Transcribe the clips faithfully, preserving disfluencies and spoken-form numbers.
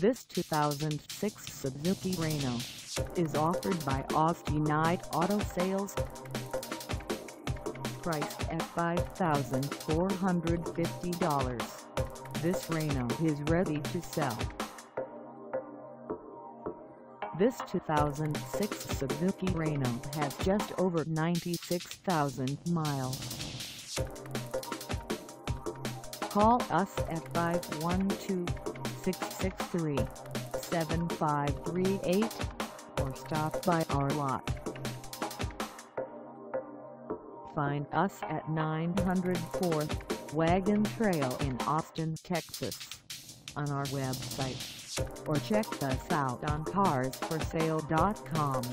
This two thousand six Suzuki Reno is offered by Austinite Auto Sales. Priced at five thousand four hundred fifty dollars, this Reno is ready to sell. This two thousand six Suzuki Reno has just over ninety-six thousand miles. Call us at five one two, six six three, seven five three eight or stop by our lot. Find us at nine hundred fourth Wagon Trail in Austin, Texas, on our website, or check us out on cars for sale dot com.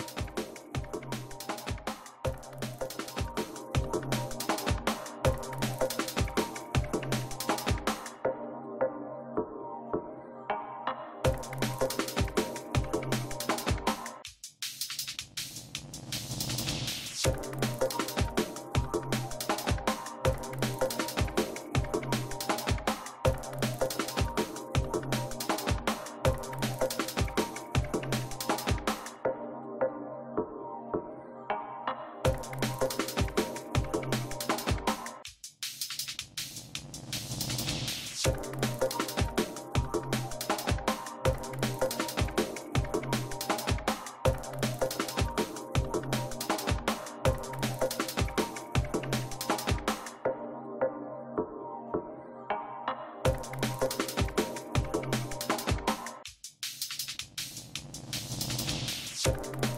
You